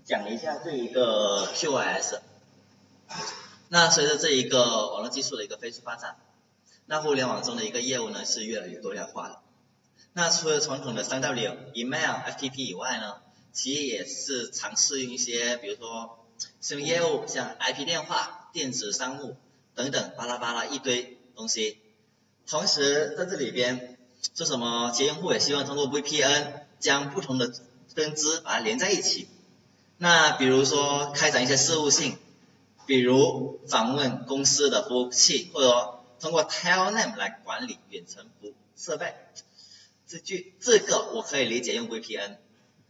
讲一下这一个 QoS。那随着这一个网络技术的一个飞速发展，那互联网中的一个业务呢是越来越多样化了。那除了传统的3W、Email、FTP 以外呢，企业也是尝试用一些，比如说新业务，像 IP 电话、电子商务等等，巴拉巴拉一堆东西。同时在这里边，说什么企业用户也希望通过 VPN 将不同的分支把它连在一起。那比如说开展一些事务性，比如访问公司的服务器，或者通过 Telnet 来管理远程服务设备。这个我可以理解用 VPN，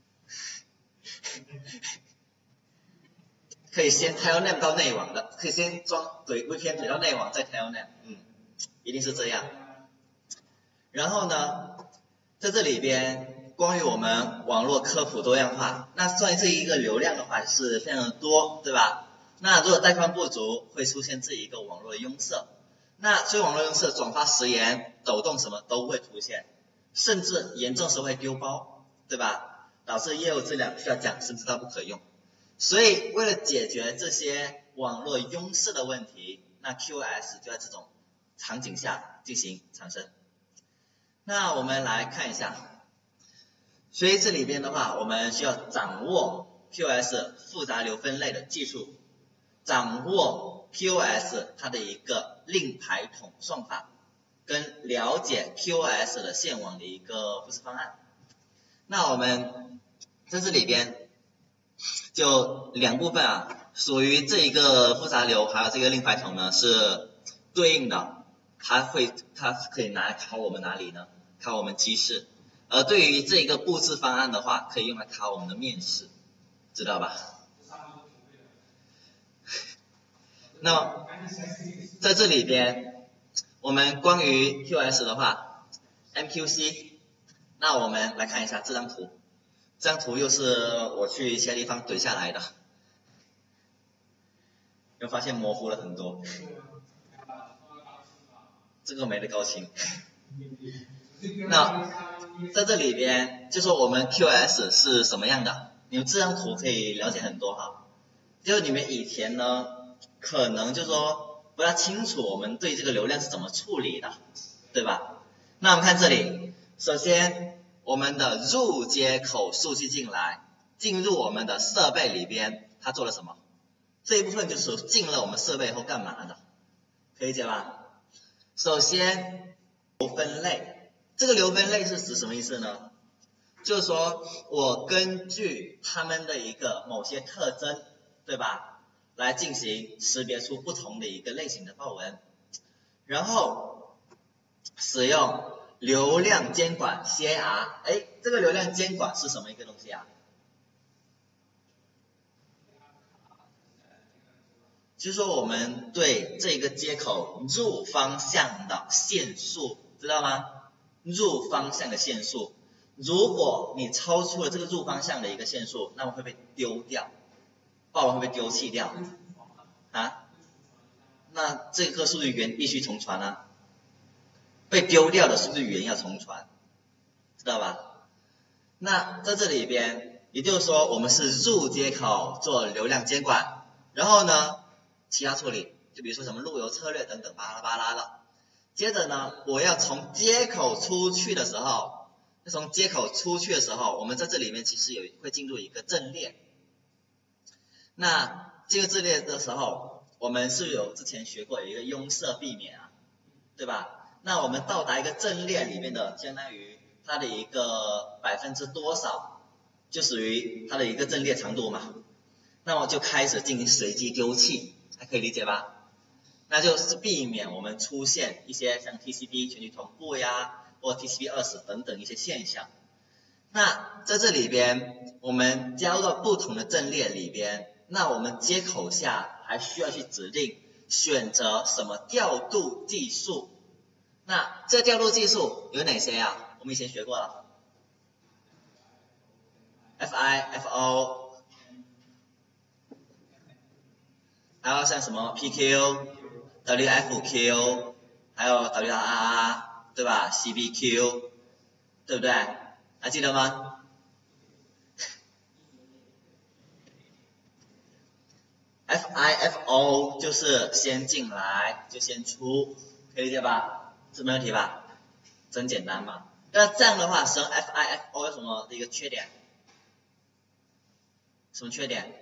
可以先 Telnet 到内网的，可以先对 VPN 怼到内网再 Telnet， 一定是这样。然后呢，在这里边关于我们网络科普多样化，那算这一个流量的话是非常的多，对吧？那如果带宽不足，会出现这一个网络的拥塞。那所以网络拥塞转发食言、抖动什么都会出现，甚至严重时会丢包，对吧？导致业务质量下降，甚至到不可用。所以为了解决这些网络拥塞的问题，那 QoS 就在这种场景下进行产生。那我们来看一下，所以这里边的话，我们需要掌握 QoS 复杂流分类的技术，掌握 QoS 它的一个令牌统算法，跟了解 QoS 的线网的一个复制方案。那我们在这里边就两部分啊，属于这一个复杂流还有这个令牌统呢是对应的，它可以拿来考我们哪里呢？考我们机试。而对于这一个布置方案的话，可以用来考我们的面试，知道吧？那在这里边，我们关于 QoS 的话 ，MQC， 那我们来看一下这张图。这张图又是我去一些地方怼下来的，又发现模糊了很多。这个没得高清。那在这里边就说我们 QoS 是什么样的，你们这张图可以了解很多哈。就是你们以前呢可能就说不大清楚我们对这个流量是怎么处理的，对吧？那我们看这里，首先我们的入接口数据进来，进入我们的设备里边，它做了什么？这一部分就是进了我们设备后干嘛的，可以理解吧？首先流分类，这个流分类是指什么意思呢？就是说我根据它们的一个某些特征，对吧，来进行识别出不同的一个类型的报文，然后使用流量监管 CAR。 这个流量监管是什么一个东西啊？就是说我们对这个接口入方向的线数，知道吗？入方向的线数，如果你超出了这个入方向的一个线数，那么会被丢掉，报文会被丢弃掉啊。那这个数据源必须重传啊，被丢掉的数据源要重传，知道吧？那在这里边，也就是说我们是入接口做流量监管，然后呢其他处理，就比如说什么路由策略等等巴拉巴拉的。接着呢，我要从接口出去的时候，我们在这里面其实会进入一个阵列。那进入阵列的时候，我们是有之前学过有一个拥塞避免啊，对吧？那我们到达一个阵列里面的，相当于它的一个多少，就属于它的一个阵列长度嘛。那我就开始进行随机丢弃，还可以理解吧？那就是避免我们出现一些像 TCP 全局同步呀，或 TCP20 等等一些现象。那在这里边，我们加入到不同的阵列里边，那我们接口下还需要去指定选择什么调度技术。那这调度技术有哪些啊？我们以前学过了 FI、FO， 还有像什么 PQ、WFQ， 还有 WRR， 对吧？ CBQ， 对不对？还记得吗？ FIFO 就是先进来就先出，可以理解吧？这没问题吧？真简单嘛。那这样的话，使用 FIFO 有什么一个缺点？什么缺点？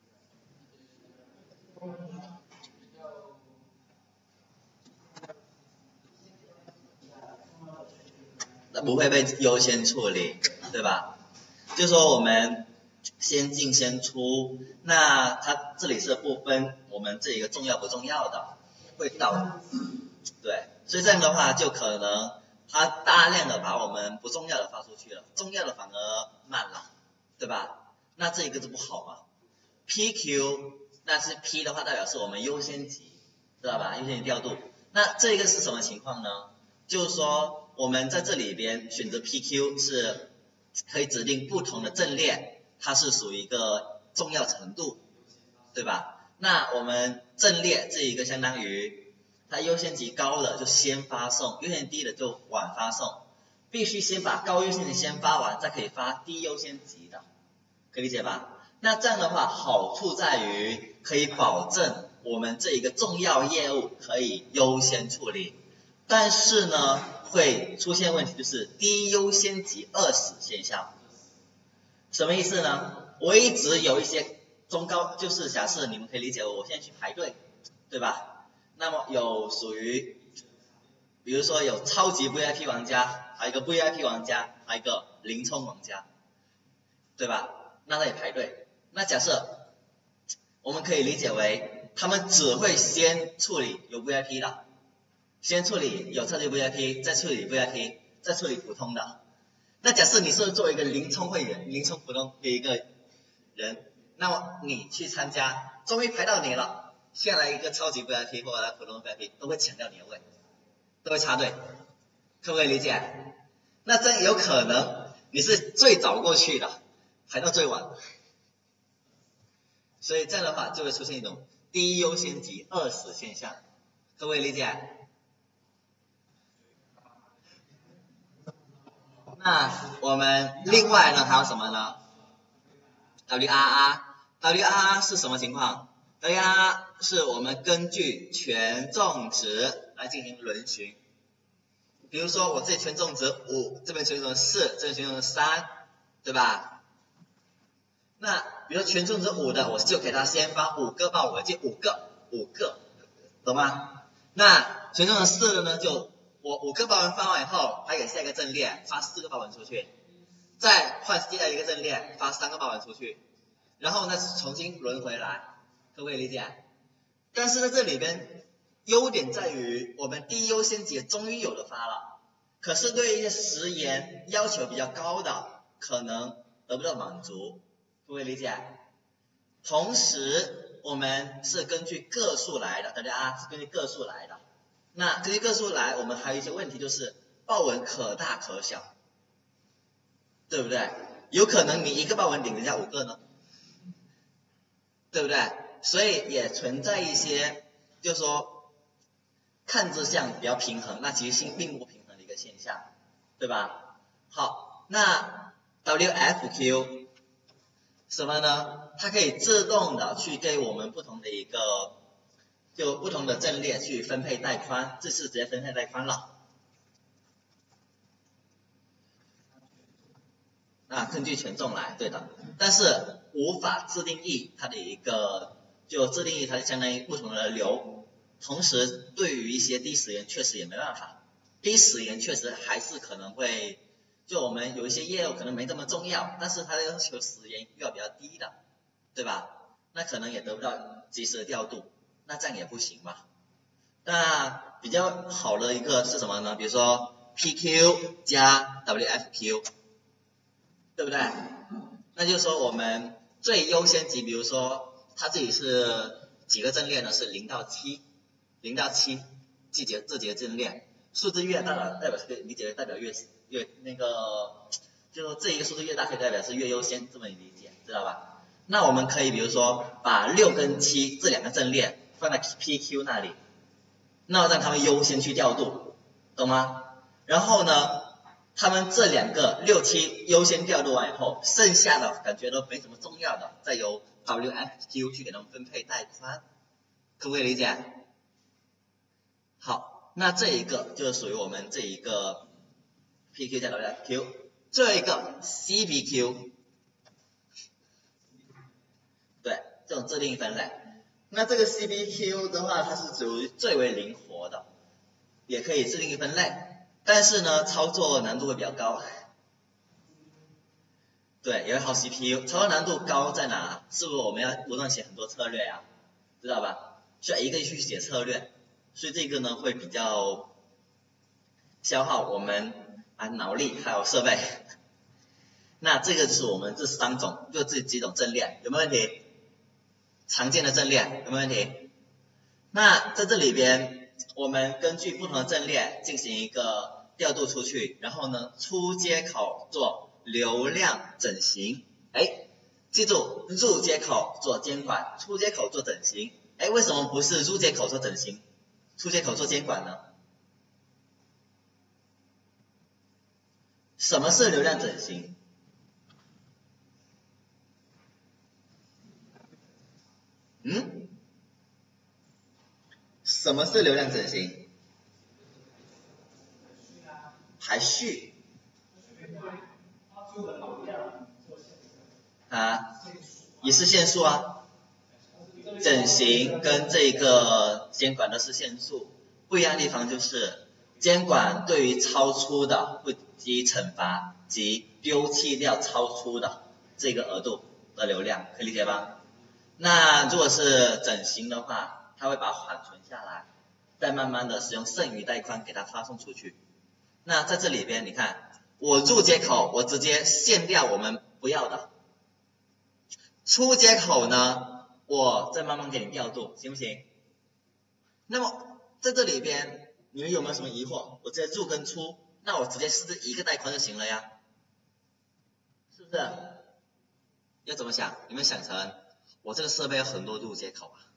那不会被优先处理，对吧？就说我们先进先出，那它这里是不分我们这一个重要不重要的，会导，对，所以这样的话就可能它大量的把我们不重要的发出去了，重要的反而慢了，对吧？那这一个就不好嘛。PQ 那是 P 的话代表是我们优先级，知道吧？优先级调度。那这个是什么情况呢？就是说我们在这里边选择 PQ 是可以指定不同的阵列，它是属于一个重要程度，对吧？那我们阵列这一个相当于它优先级高的就先发送，优先级低的就晚发送，必须先把高优先级先发完，再可以发低优先级的，可以理解吧？那这样的话好处在于可以保证我们这一个重要业务可以优先处理，但是呢会出现问题，就是低优先级饿死现象。什么意思呢？我一直有一些中高，就是假设你们可以理解我现在去排队，对吧？那么有属于比如说有超级 VIP 玩家，还有一个 VIP 玩家，还有一个零充玩家，对吧？那他也排队。那假设我们可以理解为他们只会先处理有 VIP 的，先处理有超级 VIP， 再处理 VIP， 再处理普通的。那假设你是作为一个零充会员、零充普通的一个人，那么你去参加，终于排到你了，下来一个超级 VIP 或者普通 VIP 都会抢掉你的位，都会插队，可不可以理解？那这有可能你是最早过去的，排到最晚，所以这样的话就会出现一种低优先级饿死现象，可不可以理解？那我们另外呢还有什么呢 ？WRR 是什么情况 ？WRR 是我们根据权重值来进行轮询。比如说我这里权重值5，这边权重值4，这边权重值3，对吧？那比如说权重值5的，我就给他先发5个报文，就5个，懂吗？那权重值4的呢，就我5个报文发完以后，还给下一个阵列发4个报文出去，再换接下来一个阵列发3个报文出去，然后呢重新轮回来，可不可以理解？但是在这里边优点在于我们低优先级终于有的发了，可是对于一些时延要求比较高的可能得不到满足，可不可以理解？同时我们是根据个数来的，大家是根据个数来的。那根据个数来，我们还有一些问题，就是报文可大可小，对不对？有可能你一个报文顶人家5个呢，对不对？所以也存在一些就是说看着像比较平衡，那其实并不平衡的一个现象，对吧？好，那 WFQ 什么呢？它可以自动的去给我们不同的一个就不同的阵列去分配带宽，这次直接分配带宽了。那根据权重来，对的，但是无法自定义它的一个，就自定义它相当于不同的流，同时对于一些低时延确实也没办法，低时延确实还是可能会，就我们有一些业务可能没这么重要，但是它要求时延要比较低的，对吧？那可能也得不到及时的调度，那这样也不行吧？那比较好的一个是什么呢？比如说 PQ 加 WFQ。对不对？那就是说我们最优先级，比如说它这里是几个阵列呢？是0到7，这几个阵列，数字越大代表是理解为代表越那个，就这一个数字越大可以代表是越优先，这么理解，知道吧？那我们可以比如说把6跟7这2个阵列放在 PQ 那里，那让他们优先去调度，懂吗？然后呢？他们这2个6、7优先调度完以后，剩下的感觉都没什么重要的，再由 WFQ 去给它们分配带宽，可不可以理解？好，那这一个就是属于我们这一个 PQ 加 WFQ， 最后一个 CBQ， 对，这种自定义分类。那这个 CBQ 的话，它是属于最为灵活的，也可以自定义分类，但是呢，操作难度会比较高。对，也会耗 CPU， 操作难度高在哪？是不是我们要不断写很多策略呀？知道吧？需要一个一个去写策略，所以这个呢会比较消耗我们脑力还有设备。那这个就是我们这3种，就这几种阵列，有没有问题？常见的阵列有没有问题？那在这里边，我们根据不同的阵列进行一个调度出去，然后呢出接口做流量整形。记住，入接口做监管，出接口做整形。为什么不是入接口做整形，出接口做监管呢？什么是流量整形？什么是流量整形？排序。也是限速啊。整形跟这个监管的是限速，不一样的地方就是监管对于超出的会给予惩罚及丢弃掉超出的这个额度的流量，可以理解吧？那如果是整形的话，它会把它缓存下来，再慢慢的使用剩余带宽给它发送出去。那在这里边你看，我入接口我直接限掉我们不要的，出接口呢我再慢慢给你调度，行不行？那么在这里边你们有没有什么疑惑？我直接入跟出，那我直接设置一个带宽就行了呀，是不是？要怎么想？你们想成我这个设备有很多入接口啊，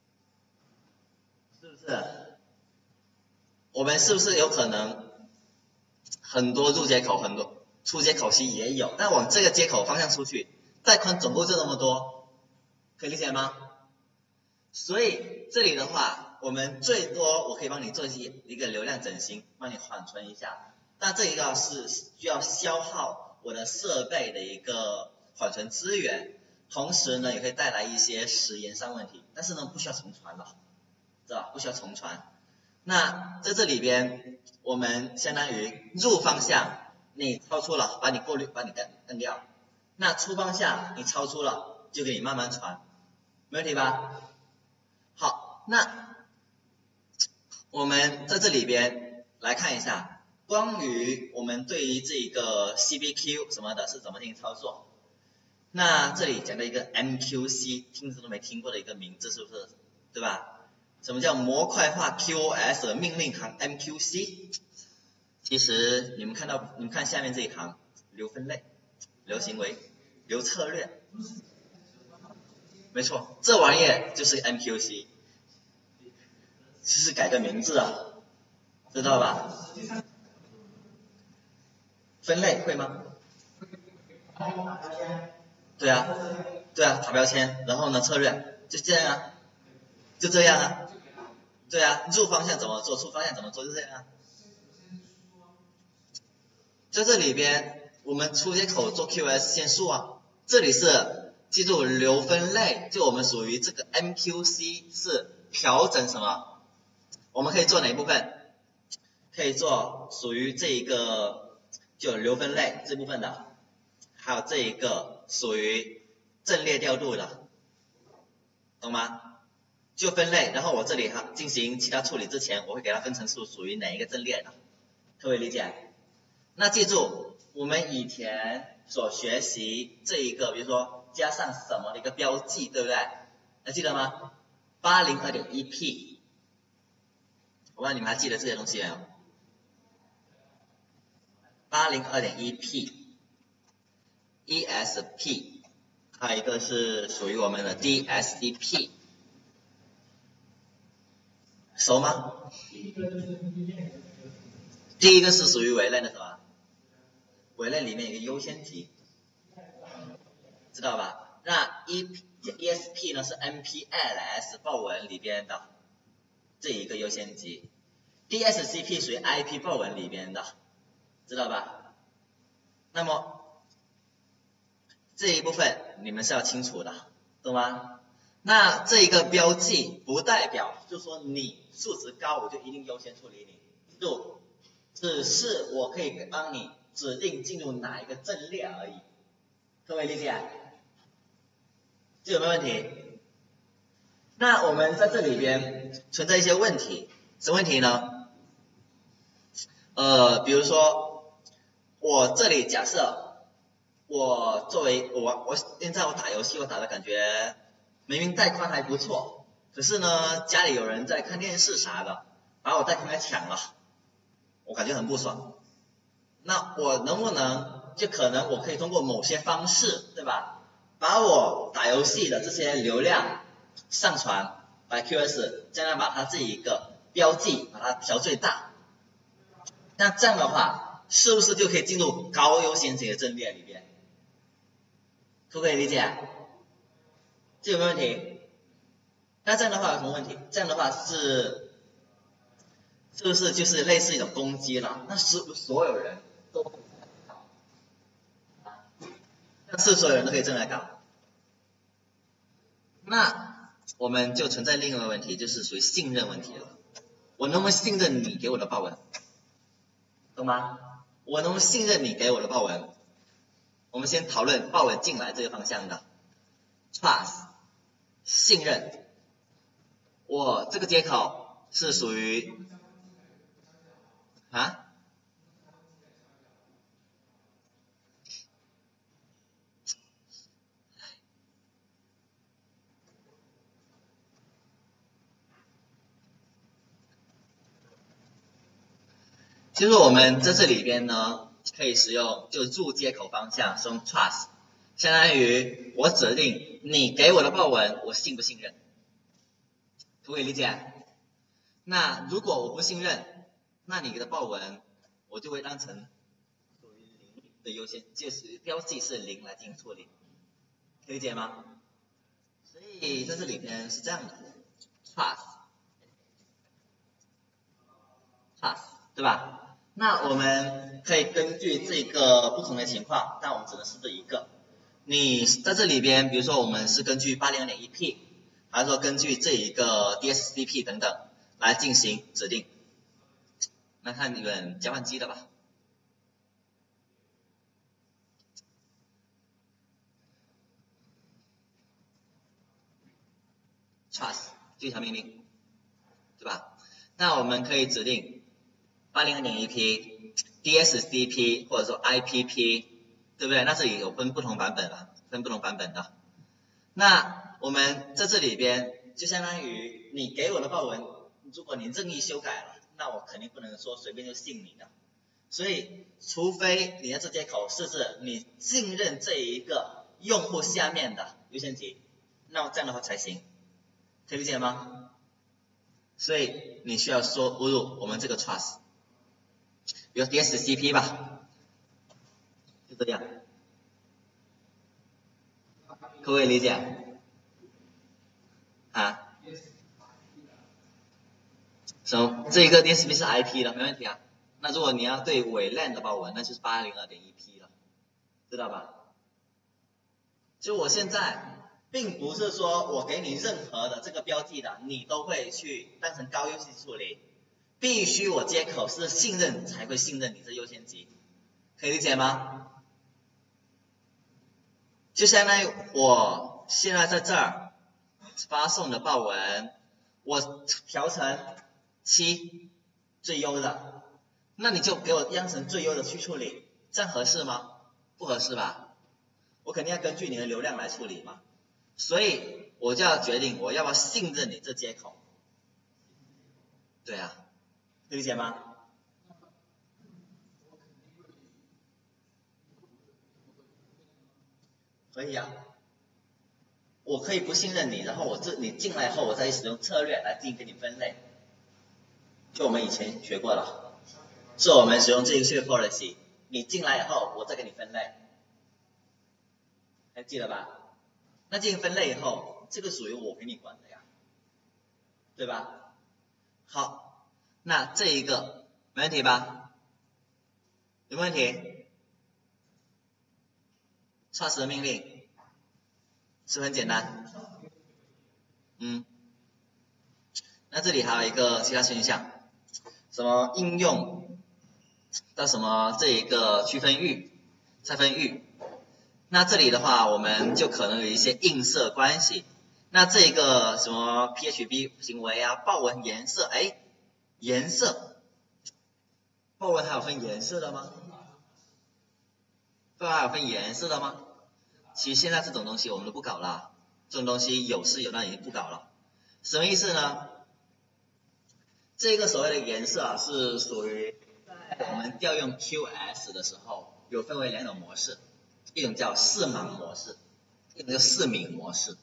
是不是？我们是不是有可能很多入接口，很多出接口其实也有，但往这个接口方向出去，带宽总共就那么多，可以理解吗？所以这里的话，我们最多我可以帮你做一个流量整形，帮你缓存一下，但这一个是需要消耗我的设备的一个缓存资源，同时呢也会带来一些时延上问题，但是呢不需要重传了，知道吧？不需要重传。那在这里边，我们相当于入方向你超出了，把你过滤，把你摁掉。那出方向你超出了，就给你慢慢传，没问题吧？好，那我们在这里边来看一下，关于我们对于这个 CBQ 什么的是怎么进行操作。那这里讲的一个 MQC， 听都没听过的一个名字，是不是？对吧？什么叫模块化 QoS 的命令行 MQC？ 其实你们看下面这一行，流分类、流行为、流策略，没错，这玩意就是 MQC， 只是改个名字啊，知道吧？分类会吗？对啊，打标签，然后呢策略就这样啊，就这样啊。对啊，入方向怎么做，出方向怎么做，就这样啊。在这里边，我们出接口做 QoS 限速啊，这里是记住流分类，就我们属于这个 MQC 是调整什么？我们可以做哪一部分？可以做属于这一个就流分类这部分的，还有这一个属于阵列调度的，懂吗？就分类，然后我这里进行其他处理之前，我会给它分成是属于哪一个阵列的，可不可以理解？那记住，我们以前所学习这一个，比如说加上什么的一个标记，对不对？还记得吗？ 802.1P， 我不知道你们还记得这些东西没有？ 802.1P ESP， 还有一个是属于我们的 DSCP， 熟吗？第一个是属于伪类的什么？伪类里面有一个优先级，知道吧？那 ESP 呢是 MPLS 报文里边的这一个优先级 ，DSCP 属于 IP 报文里边的，知道吧？那么这一部分你们是要清楚的，懂吗？那这一个标记不代表就说你数值高我就一定优先处理你，记住，只是我可以帮你指定进入哪一个阵列而已，各位理解？这有没有问题？那我们在这里边存在一些问题，什么问题呢？比如说我这里假设我作为我现在我打游戏我打的感觉明明带宽还不错，可是呢家里有人在看电视啥的，把我带宽给抢了，我感觉很不爽。那我能不能就可能我可以通过某些方式，对吧？把我打游戏的这些流量上传 by QS， 这样把它这一个标记把它调最大。那这样的话，是不是就可以进入高优先级的阵列里边？可不可以理解？这有没有问题？那这样的话有什么问题？这样的话是不是就是类似一种攻击了？那是不是所有人都可以这样搞？那是所有人都可以这样搞？那我们就存在另一个问题，就是属于信任问题了。我能不能信任你给我的报文？懂吗？我能不能信任你给我的报文？我们先讨论报文进来这个方向的 trust 信任。我这个接口是属于其实我们在这里边呢，可以使用就入接口方向使用 trust， 相当于我指定你给我的报文我信不信任，可不可以理解？那如果我不信任，那你的报文我就会当成属于零的优先，就是标记是0来进行处理，可以理解吗？所以在这里边是这样的 trust， 对吧？那我们可以根据这个不同的情况，但我们只能设置一个。你在这里边，比如说我们是根据 802.1P， 还是说根据这一个 DSCP 等等来进行指定。那看你们交换机的吧。trust 这条命令，对吧？那我们可以指定 802.1P、DSCP 或者说 IPP， 对不对？那这里有分不同版本了，分不同版本的。那我们在这里边就相当于你给我的报文，如果你任意修改了，那我肯定不能说随便就信你的。所以除非你在这接口设置你信任这一个用户下面的优先级，那这样的话才行，可以理解吗？所以你需要输入我们这个 trust， 比如 DSCP 吧，就这样，可不可以理解？这一个 DSCP 是 IP 的，没问题啊。那如果你要对伪 LAN 的报文，那就是 802.1P 了，知道吧？就我现在并不是说我给你任何的这个标记的，你都会去当成高优先级处理，必须我接口是信任才会信任你这优先级，可以理解吗？就相当于我现在在这儿发送的报文，我调成7最优的，那你就给我样成最优的去处理，这样合适吗？不合适吧？我肯定要根据你的流量来处理嘛，所以我就要决定我要不要信任你这接口。对啊，理解吗？可以啊，我可以不信任你，然后你进来后我再使用策略来进行给你分类，就我们以前学过了，是我们使用这个 policy， 你进来以后我再给你分类，还记得吧？ 那进行分类以后，这个属于我给你管的呀，对吧？好，那这一个没问题吧？有没有问题？创始的命令是不是很简单？那这里还有一个其他选项，什么应用到什么这一个区分域、拆分域。那这里的话，我们就可能有一些映射关系。那这个什么 PHP 行为啊，豹纹颜色，哎，颜色，豹纹还有分颜色的吗？豹纹还有分颜色的吗？其实现在这种东西我们都不搞了，这种东西有是有，但已经不搞了。什么意思呢？这个所谓的颜色啊，是属于在我们调用 QS 的时候，有分为两种模式，一种叫视盲模式，一种叫视敏模式。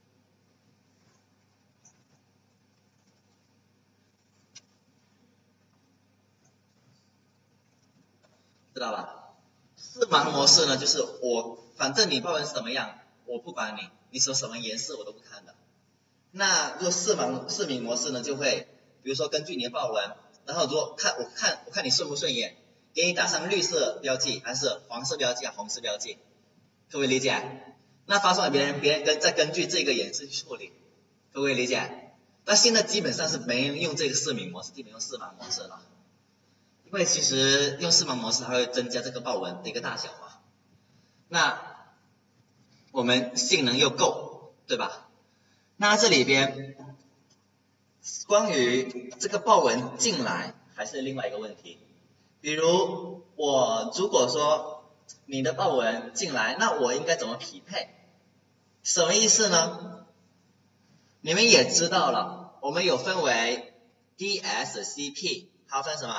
知道吧？视盲模式呢，就是反正你豹纹是什么样，我不管你，你说什么颜色我都不看的。那如果视敏模式呢，就会比如说根据你的豹纹，然后如果我看你顺不顺眼，给你打上绿色标记，还是黄色标记啊，红色标记，各位理解？那发送给别人再根据这个颜色去处理，各位理解？那现在基本上是没人用这个视敏模式，基本用视盲模式了。因为其实用视盲模式它会增加这个豹纹的一个大小嘛，那我们性能又够，对吧？那这里边关于这个豹纹进来还是另外一个问题，比如我如果说你的豹纹进来，那我应该怎么匹配？什么意思呢？你们也知道了，我们有分为 DSCP， 还有分什么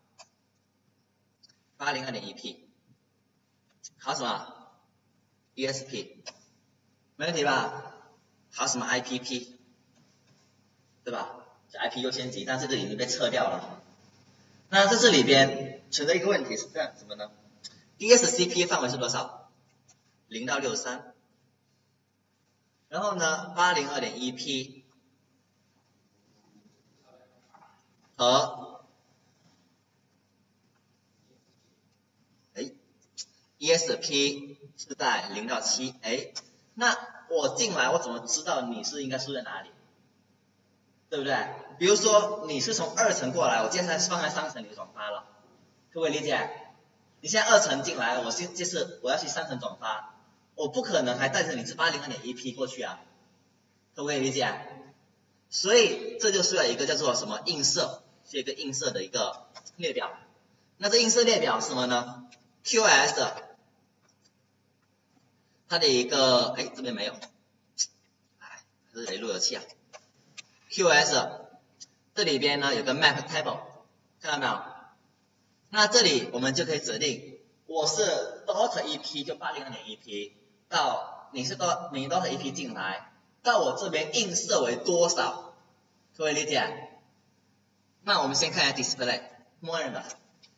802.1P， 还有什么 ESP， 没问题吧？还有什么 IPP， 对吧？是 IP 优先级，但是这里已经被撤掉了。那在这里边存在一个问题是这样什么呢？ DSCP 范围是多少？0到63。然后呢 802.1P 和ESP 是在0到7。那我进来我怎么知道你是应该输在哪里？对不对？比如说你是从2层过来，我接下来是放在3层里转发了，各位理解？你现在2层进来，我要去3层转发，我不可能还带着你是802.1P 过去啊，可不可以理解？所以这就需要一个叫做什么映射，是一个映射的一个列表。那这映射列表是什么呢？ QS 它的一个这边没有，这是谁路由器啊？ QS 这里边呢有个 map table， 看到没有？那这里我们就可以指定我是 .1P 就 802.1P 到你 .1P 进来，到我这边映射为多少？各位理解？那我们先看一下 display， 默认的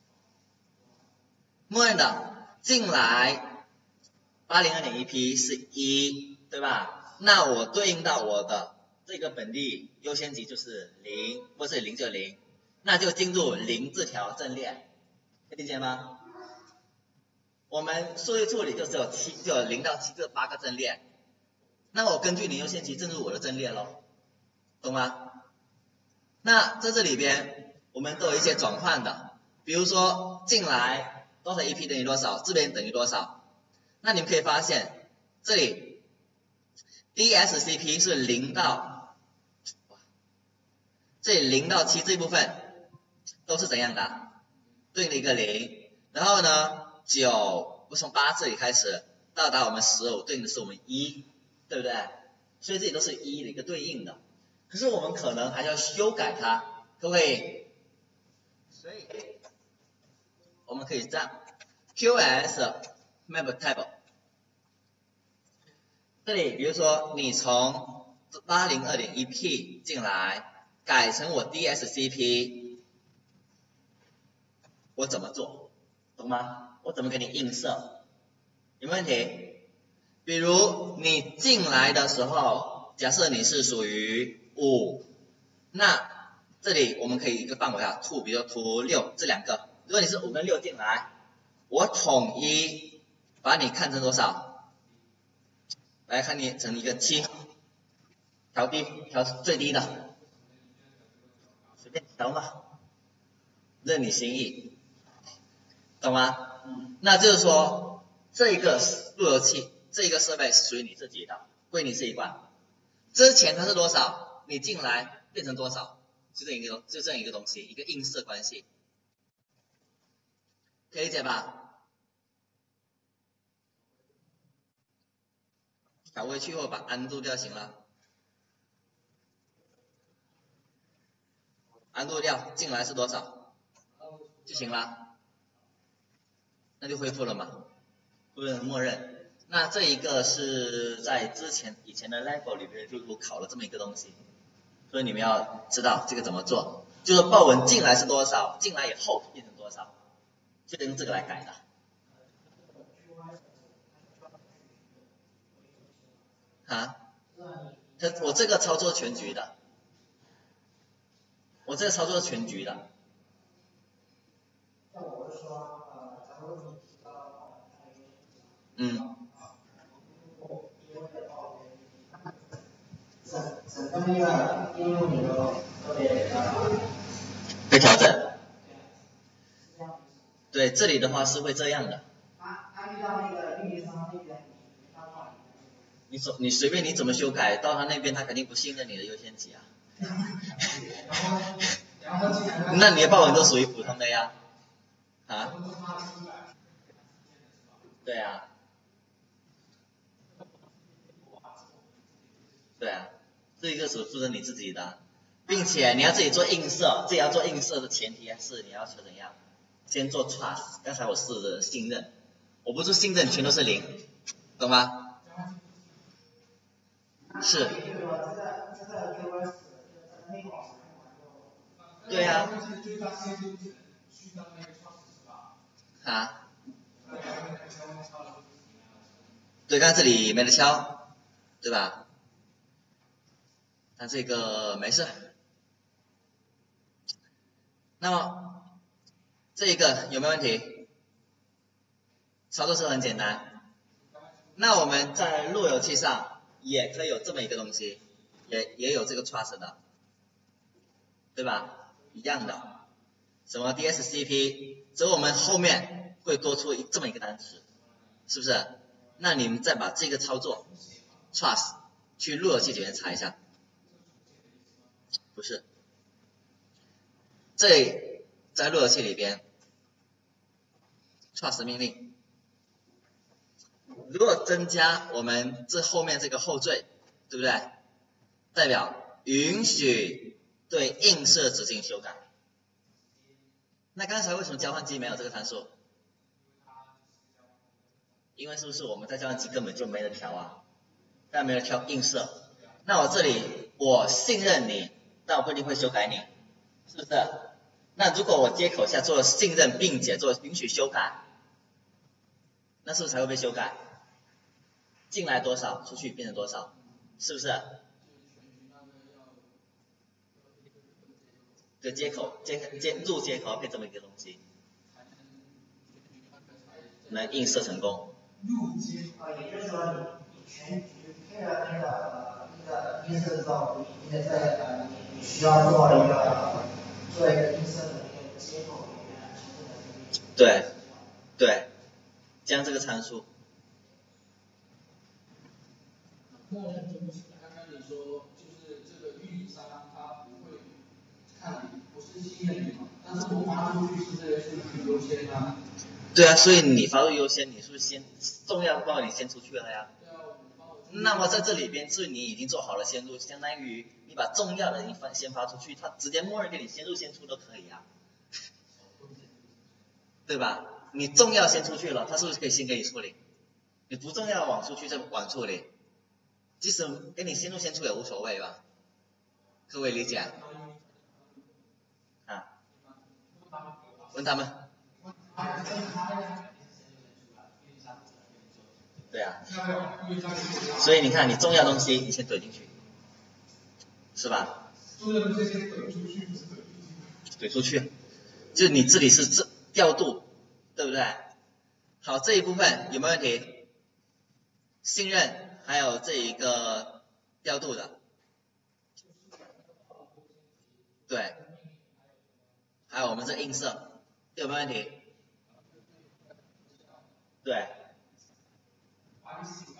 进来 802.1P 是1，对吧？那我对应到我的这个本地优先级就是0，或是0就0，那就进入0这条阵列，理解吗？我们数据处理就只有0到7这8个阵列，那我根据你优先级进入我的阵列咯，懂吗？那在这里边我们都有一些转换的，比如说进来多少 EP 等于多少，这边等于多少。那你们可以发现这里 DSCP 是0到这里0到7这一部分都是怎样的？对应的一个0，然后呢9从8这里开始到达我们15，对应的是我们1，对不对？所以这里都是1的一个对应的。可是我们可能还要修改它，各位，所以我们可以这样 QS map table， 这里比如说你从 802.1P 进来，改成我 DSCP， 我怎么做？懂吗？我怎么给你映射？有没有问题？ 比如你进来的时候，假设你是属于5，那这里我们可以一个范围啊，图比如图6这两个，如果你是5跟6进来，我统一把你看成多少？来看你成一个7，调低，调最低的，随便调嘛，任你心意，懂吗？那就是说，这一个路由器，这一个设备是属于你自己的，归你自己管。之前它是多少，你进来变成多少，就这样一个东西，一个映射关系，可以理解吧？调回去后把undo掉行了，undo掉进来是多少就行了，那就恢复了嘛，不是默认。那这一个是在以前的 level 里面就考了这么一个东西，所以你们要知道这个怎么做，就是报文进来是多少，进来以后变成多少，就用这个来改的。啊？我这个操作全局的，我这个操作是全局的。嗯。会调整。对，这里的话是会这样的。你随便你怎么修改，到他那边他肯定不信任你的优先级啊。那你的报文都属于普通的呀。啊？对啊。对啊，这一个是负责你自己的，并且你要自己做映射，自己要做映射的前提是你要求怎样？先做 trust， 刚才我试的信任，我不是信任全都是0，懂吗？是。对啊。啊？对，刚才这里没得敲，对吧？那这个没事。那么这一个有没有问题？操作是很简单。那我们在路由器上也可以有这么一个东西，也有这个 trust 的，对吧？一样的。什么 DSCP， 只有我们后面会多出这么一个单词，是不是？那你们再把这个操作 trust 去路由器里面查一下。不是，这在路由器里边 trust 命令，如果增加我们这后面这个后缀，对不对？代表允许对映射指令修改。那刚才为什么交换机没有这个参数？因为是不是我们在交换机根本就没得调啊？但没有调映射。那我这里我信任你，但我不一定会修改你，是不是？那如果我接口下做信任并且做允许修改，那是不是才会被修改？进来多少，出去变成多少，是不是？对，接口入接口要配这么一个东西，能映射成功。也就是说你全局配了那个映射之后，你需要做一个映射的一个接口里面。对对，将这个参数。 那我想请问刚刚你说，就是这个运营商他不会看你，不是信任你嘛？但是我发出去是这个数据优先啊。 对啊，所以你发入优先，你是不是先重要报你先出去了呀？ 对啊， 那么在这里边，是你已经做好了先入，相当于你把重要的先发出去，它直接默认给你先入先出都可以啊，对吧？你重要先出去了，它是不是可以先给你处理？你不重要往出去再往处理，即使给你先入先出也无所谓吧？各位理解？啊？问他们。 对啊。 要不要越加越多？ 所以你看，你重要东西你先怼进去，是吧？ 重要东西先怼出去，不是怼进怼去。 出去，就你这里是调度，对不对？好，这一部分有没有问题？信任还有这一个调度的，对，还有我们这映射有没有问题？对。